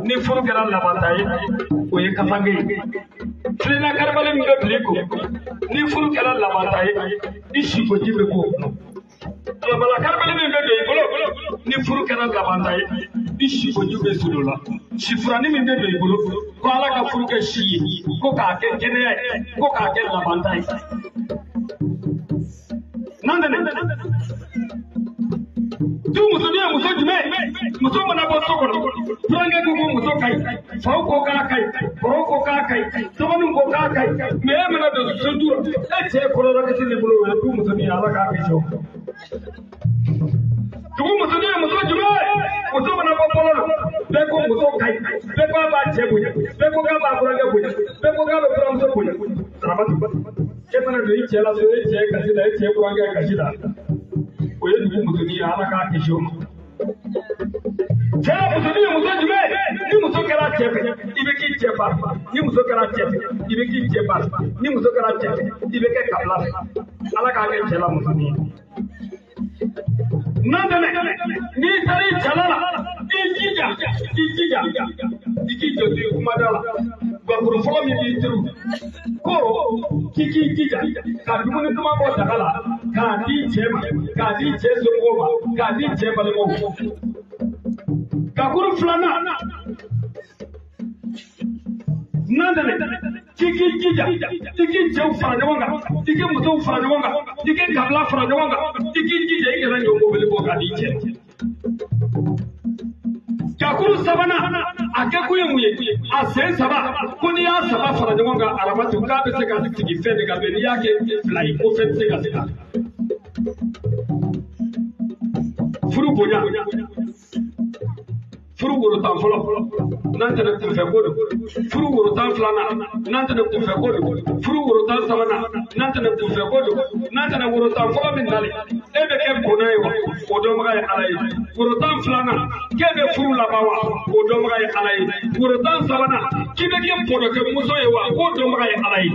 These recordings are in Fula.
ni furu kɛra labanta ye o ye kasange ye filenna karibali min bɛ bilen ko ni furu kɛra labanta ye i sikoji bɛ k'o kɔnɔ labala karibali min bɛ don i bolo ni furu kɛra labanta ye i sikoji bɛ siri o la sifurani min bɛ don i bolo ko ala ka furu kɛ si ye ko k'a kɛ kɛnɛya ye ko k'a kɛ labanta ye nandɛnɛ du muso ni ye muso jumɛn muso mana bɔ so kɔnɔ tulonkɛ ko ko muso ka ɲi faw ko k'a ka ɲi kɔrɔw ko k'a ka ɲi dɔgɔninw ko k'a ka ɲi mais e mana don so du e cɛ kɔrɔla ka se ne bolo o ye du muso ni ye ala k'a kisi o dugu muso ni ye muso jumɛn muso mana bɔ fɔlɔ la bɛɛ ko muso ka ɲi bɛɛ ko a b'a cɛ bonya bɛɛ ko k'a b'a burankɛ bonya bɛɛ ko k'a bɛ buramuso bonya sarabatu e mana don i cɛ la so e cɛ kasi la e cɛ burankɛ kasi la o ye dugu muso ni ye ala k'a kisi o ma cɛ muso ni ye muso jumɛn ni muso kɛra cɛ fɛ i bɛ k'i cɛ fari ni muso kɛra cɛ fɛ i bɛ k'i cɛ fari ni muso kɛra cɛ fɛ i bɛ kɛ kabila fɛ ala k'a kɛ cɛ la muso ni ye nandɛnɛ n'i taara i cɛla la i jija i k'i jɔ kumada la gakuru fɔlɔ min b'i turu ko k'i k'i jija ka dumuni duman bɔ daga la k'a di cɛ ma k'a di cɛ somɔgɔw ma k'a di cɛ balimaw ma gakuru filanan nandɛnɛ k'i k'i jija i k'i cɛw fara ɲɔgɔn kan i k'i musow fara ɲɔgɔn kan i k'i kabila fara ɲɔgɔn kan i k'i jija i kana ɲɔ mobili bɔ k'a di cɛ gakuru sabanan a kɛ kun ye mun ye a sen saba ko n'i y'a saba fara ɲɔgɔn kan aramatu k'a bɛ se ka sigi fɛn de kan mɛ n'i y'a kɛ fila ye ko fɛn tɛ se ka sigi a kan furu bonya furu woro tan fɔlɔ n'an tɛnɛ kunfɛ ko don furu woro tan filanan n'an tɛnɛ kunfɛ ko don furu woro tan sabanan n'an tɛnɛ kunfɛ ko don n'an tɛnɛ woro tan fɔlɔ min nalen e bɛ kɛ kɔnɔ ye wa o dɔnbaga ye ala ye woro tan filanan k'e bɛ furu laban wa o dɔnbaga ye ala ye woro tan sabanan k'i bɛ kɛ kɔnɔkɛ muso ye wa o dɔnbaga ye ala ye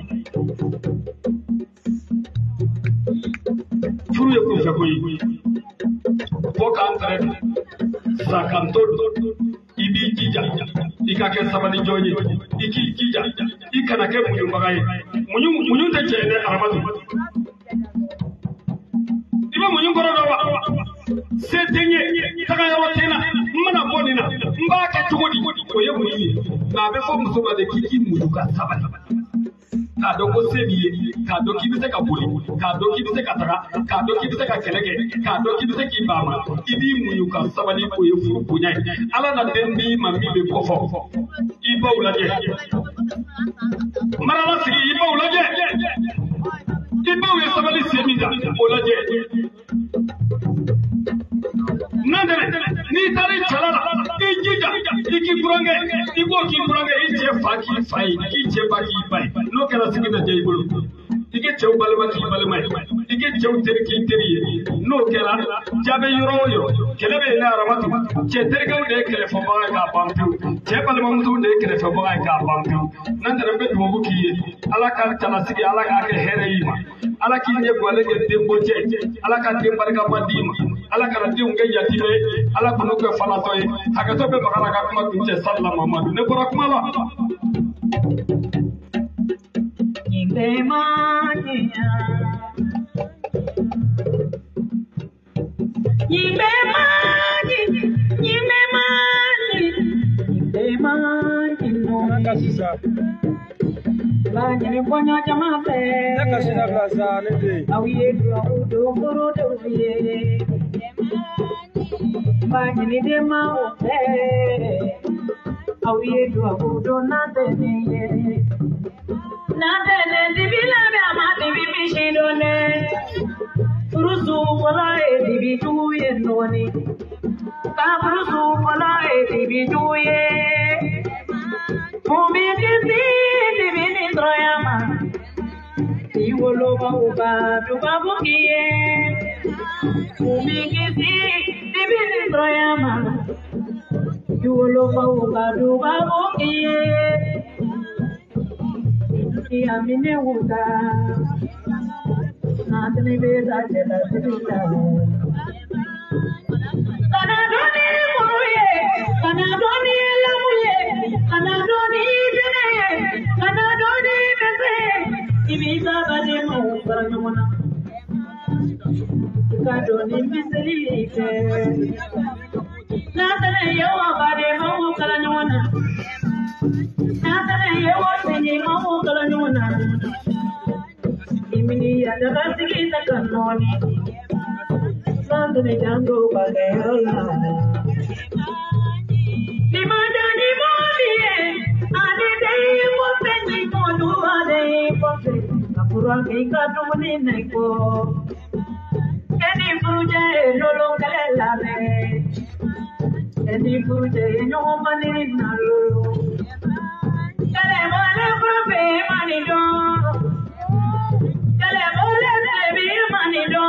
furu ye kunfɛ ko ye fo k'an tɛrɛ sakanto i b'i jija i ka kɛ sabalijɔ ye i k'i jija i kana kɛ muɲubaga ye muɲu tɛ tiɲɛ dɛ aramatu i bɛ muɲu kɔrɔ dɔn wa se tɛ n ye tagayɔrɔ tɛ n na n mana bɔ nin na n b'a kɛ cogo di o ye muɲu ye nka a bɛ fɔ muso ma de k'i k'i muɲu ka sabali k'a dɔn ko se b'i ye k'a dɔn k'i bɛ se ka boli k'a dɔn k'i bɛ se ka taga k'a dɔn k'i bɛ se ka kɛlɛ kɛ k'a dɔn k'i bɛ se k'i ban a ma i b'i muɲu ka sabali o ye furu bonya ye ala na den d'i ma min bɛ kɔfɔ i baw lajɛ marala sigi i baw lajɛ i baw ye sabali sen min kan o lajɛ nandɛnɛ n'i taara i cɛla la i jija i k'i burankɛ i b'o k'i burankɛ i cɛ fa k'i fa ye k'i cɛ ba k'i ba ye n'o kɛra sigi bɛ diya i bolo i kɛ cɛw balima k'i balima ye i kɛ cɛw teri k'i teri ye n'o kɛra jaabi yɔrɔ o yɔrɔ kɛlɛ bɛ yɛlɛ aramatu cɛ terikɛw de ye kɛlɛfɛbaga ye k'a ban pewu cɛ balimamusow de ye kɛlɛfɛbaga ye k'a ban pewu nandɛnɛ bɛ dubabu k'i ye ala ka cɛlasigi ala k'a kɛ hɛrɛ y'i ma ala k'i ɲɛ guwalen kɛ denko cɛ ala ka den barikama d'i ma ala kana denw kɛ yatimɛ ye ala kana kɛ falatɔ ye hakɛtɔ bɛ baga la ka kuma kun cɛ salila mamadu ne bɔra kuma la Banjiri ponya jamafe, nakasina plaza nende. Awiye dua udo buru doviye. Banjiri dema ope, awiye dua udo nadene. Nadene dibila be amati bibishidone. Furusu wala e dibijuye noni. Ka furusu wala e dibijuye. Mumi kisi dibini troyama. Iwolo ba uba duba bukiye. Mumi kisi dibini troyama. Iwolo ba uba duba bukiye. Amine wuta. Natni beza jela jela. Kana doni muruye, kana doni lamu. ni misali ke na tare yawa bare mamu kala nyona na tare yawa tani mamu kala nyona imini ya daga sigi takanoni sandune jango bare rola ni madani mobiye ade dei mo penni mo duade pote kapura ke kadumuni naiko eni furuje lolo kalela me eni furuje nyomani nalo kale mane probe mani do kale mole be mani do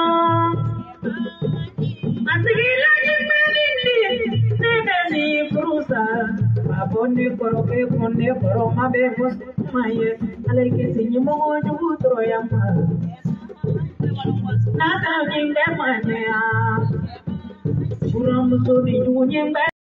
asgila ni mani ni furusa abone koroke konne koroma be bos maye aleke sinyi mo jugu troyama nata jinde mane a suram so di jugu